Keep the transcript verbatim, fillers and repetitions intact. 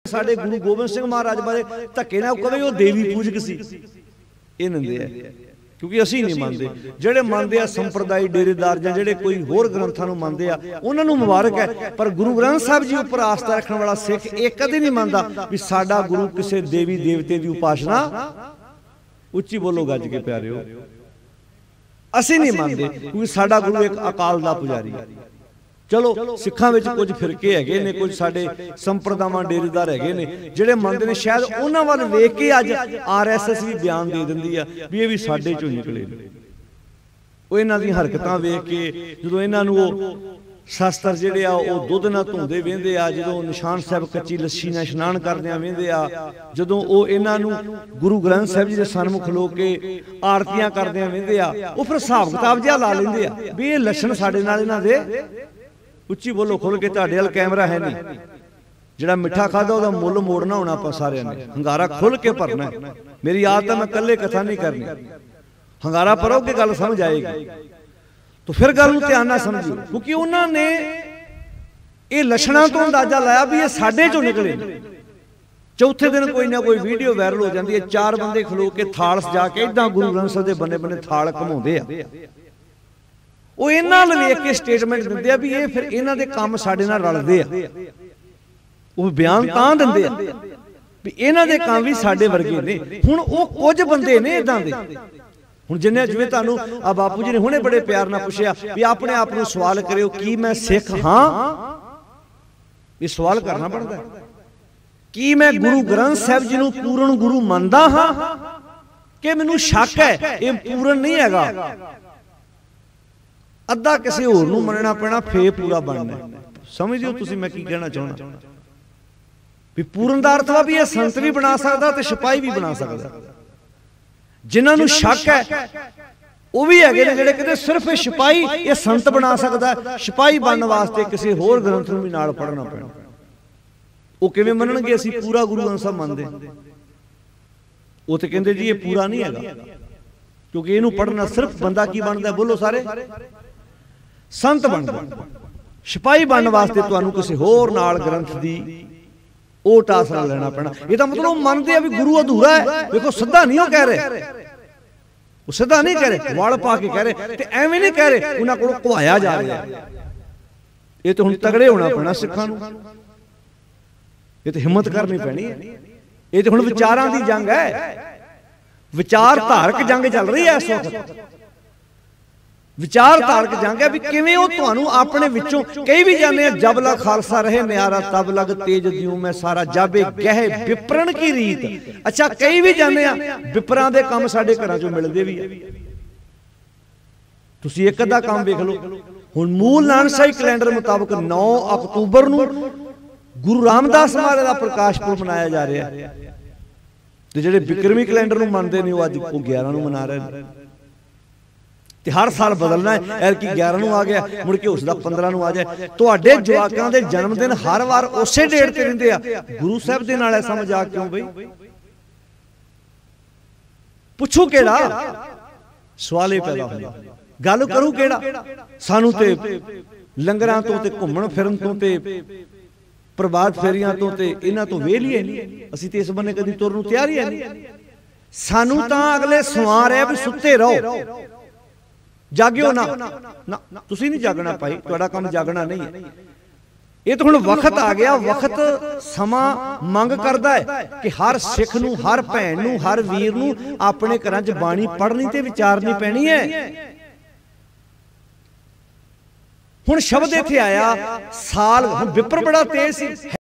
साडे गुरु गोबिंद सिंह महाराज बारे धक्के नाल कहे वो देवी पूजक सी, ये निंदे है क्योंकि असीं नहीं मानते। जिहड़े मानते आ संप्रदाय डेरेदार जां जिहड़े कोई होर ग्रंथां नूं मानते आ उन्हां नूं मुबारक है, पर गुरु ग्रंथ साहिब जी उपर आस्था रखण वाला सिख ये कदे नहीं मानदा भी साडा गुरु किसी देवी देवते की उपासना, उच्ची बोलो गज के प्यारिओ, असीं नहीं मानते क्योंकि साडा गुरु एक अकाल दा पुजारी है। चलो सिखां विच कुछ फिरके हैगे ने, कुछ साडे संप्रदावां डेरेदार हैगे ने जिहड़े मंनदे ने, शायद उन्हां वल वेख के अज आर एस एस भी बयान दे दिंदी आ भी ये भी साडे चों निकले ने। ਉਹ ਇਹਨਾਂ ਦੀਆਂ ਹਰਕਤਾਂ ਵੇਖ ਕੇ ਜਦੋਂ ਇਹਨਾਂ ਨੂੰ ਉਹ ਸ਼ਾਸਤਰ ਜਿਹੜੇ ਆ ਉਹ ਦੁੱਧ ਨਾਲ ਧੋਂਦੇ ਵੇਂਦੇ ਆ, ਜਦੋਂ ਨਿਸ਼ਾਨ ਸਾਹਿਬ ਕੱਚੀ ਲੱਸੀ ਨਾਲ ਇਸ਼ਨਾਨ ਕਰਦਿਆਂ ਵੇਂਦੇ ਆ, ਜਦੋਂ ਉਹ ਇਹਨਾਂ ਨੂੰ ਗੁਰੂ ਗ੍ਰੰਥ ਸਾਹਿਬ ਜੀ ਦੇ ਸਨਮੁਖ ਲੋ ਕੇ ਆਰਤੀਆਂ ਕਰਦਿਆਂ ਵੇਂਦੇ ਆ, ਉਹ ਫਿਰ ਹਿਸਾਬ ਕਿਤਾਬ ਜਿਹਾ ਲਾ ਲੈਂਦੇ ਆ ਵੀ ਇਹ ਲੱਛਣ ਸਾਡੇ ਨਾਲ ਇਹਨਾਂ ਦੇ। ਉੱਚੀ ਬੋਲੋ ਖੁੱਲ ਕੇ, ਤੁਹਾਡੇ ਵੱਲ ਕੈਮਰਾ ਹੈ ਨਹੀਂ, ਜਿਹੜਾ ਮਿੱਠਾ ਖਾਦਾ ਉਹਦਾ ਮੁੱਲ ਮੋੜਨਾ ਹੋਣਾ ਆਪਾਂ ਸਾਰਿਆਂ ਨੇ, ਹੰਗਾਰਾ ਖੁੱਲ ਕੇ ਭਰਨਾ। ਮੇਰੀ ਆਦਤ ਹੈ मैं कल्ले कथा नहीं करनी, हंगारा भरोगे गल समझ आएगी। तो फिर गल नूं ध्यान नाल समझिओ क्योंकि उन्होंने ये लक्षणों तो अंदाजा लाया भी ये साडे चों निकले। चौथे दिन कोई ना कोई वीडियो वायरल हो जाती है, चार बंदे खलो के थाल सजा के इदां गुरु ग्रंथ साहिब दे बने बने थाल घुमाउंदे आ, वो इन्हां नाल वेख के स्टेटमेंट दिंदे आ भी ये फिर इन्हां दे काम साडे नाल रलदे आ। वो बयान तां दिंदे आ भी इन्हां दे काम भी साडे वर्गे ने। हुण वो कुछ बंदे ने इदां दे, हुण जिन्हें जिवें तुहानूं आ बापू जी ने हुणे बड़े प्यार नाल पुछिआ भी अपने आप नूं सवाल करिओ कि मैं सिख हां, ये सवाल करना पड़दा है कि मैं गुरु ग्रंथ साहिब जी नूं पूर्ण गुरु मनदा हां कि मैनूं शक है ये पूर्ण नहीं हैगा, अद्धा किसी होर नूं मनना पैना फिर पूरा बनना। समझदिओ तुसीं मैं की कहना चाहुंदा भी पूर्ण दा अर्थ वा भी ये संत भी बना सकदा ते सिपाही भी बना सकदा। जिन्हां नूं शक है वो भी है जिहड़े कहते सिर्फ सिपाही ये संत बना सकदा, सिपाही बनने वास्ते किसी होर ग्रंथ नूं भी नाल पढ़ना पैना। वो किवें मनणगे असीं पूरा गुरु ग्रंथ साहिब मनदे, वो तो कहंदे जी ये पूरा नहीं हैगा क्योंकि इहनूं पढ़ना सिर्फ बंदा की बनदा, बोलो सारे संत बनदा। सिपाही बनने वास्ते तुहानूं किसी होर नाल ग्रंथ दी ओट आसरा लेना पैना। ये तो मतलब मानते हैं भी गुरु अधूरा है। देखो सीधा नहीं वो कह रहे, वो सीधा नहीं कह रहे, वाल पा के कह रहे ते एवें नहीं कह रहे, उन्हां कोलों घुआया जा रहा है। ये तो हुण तगड़े होना पैना सिखां नूं, ये तो हिम्मत करनी पैनी है। ये तो हुण विचारां दी जंग है, विचार धारक जंग चल रही है इस वक्त। विचार धारक जंग है भी किवें ओ तुहानूं अपने विचों कई भी जाने जब लग खालसा रहे न्यारा तब लग तेज दियूं मैं सारा जाबे गहे विपरण की रीत। अच्छा कई भी जाने विपरां दे काम साडे घरां चों मिलदे भी है। तुसीं एक अद्धा काम वेख लो, हुण मूल नानकशाही कैलेंडर मुताबक नौ अक्तूबर नूं गुरु रामदास महाराज दा प्रकाश पुरब मनाया जा रहा है ते जिहड़े विक्रमी कैलेंडर नूं मनदे ने अज वो ग्यारह नूं मना रहे हैं। ते हर साल बदलना है, ऐरकी ग्यारह नूं आ गया, मुड़ के उसदा पंद्रह नूं आ जाए। तुहाडे जवाकां दे जन्मदिन हर वार उसे डेट ते रहिंदे आ, गुरु साहिब दे नाल ऐसा मजाक क्यों बई? पुछो केड़ा सवाल ही पैदा होंदा, गल करूं केड़ा? सानू ते लंगरां तो ते घुम्मण फिरन तो ते प्रभात फेरियां तो ते इन्हां तो वेल ही है नहीं, असीं ते इस बन्ने कदी तुरन नूं तैयार ही है नहीं। सानू तां अगले सवार है भी सुत्ते रहो, जागियो ना ना, तुसी नहीं जागना भाई, तुहाडा काम जागना नहीं है। ये तो हुण वक्त आ गया, वक्त समा मंग करदा है कि हर सिख नूं, हर भैन नूं, हर वीर नूं अपने घरां च बाणी पढ़नी ते विचारनी पैनी है। हुण शब्द इत्थे आया साल, विपर बड़ा तेज सी।